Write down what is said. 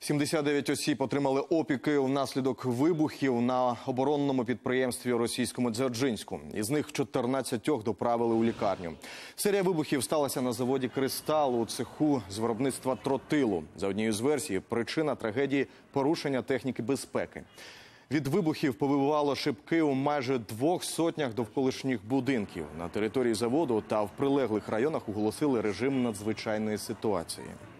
79 осіб отримали опіки внаслідок вибухів на оборонному підприємстві російському Дзержинську. Із них 14 доправили у лікарню. Серія вибухів сталася на заводі «Кристал» у цеху з виробництва тротилу. За однією з версій, причина трагедії – порушення техніки безпеки. Від вибухів повибивало шибки у майже 200 довколишніх будинків. На території заводу та в прилеглих районах оголосили режим надзвичайної ситуації.